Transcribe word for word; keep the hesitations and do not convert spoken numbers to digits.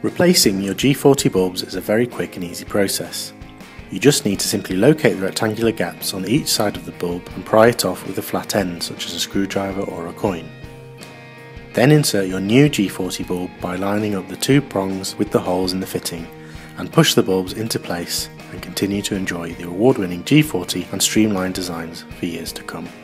Replacing your G forty bulbs is a very quick and easy process. You just need to simply locate the rectangular gaps on each side of the bulb and pry it off with a flat end such as a screwdriver or a coin. Then insert your new G forty bulb by lining up the two prongs with the holes in the fitting and push the bulbs into place, and continue to enjoy the award-winning G forty and streamlined designs for years to come.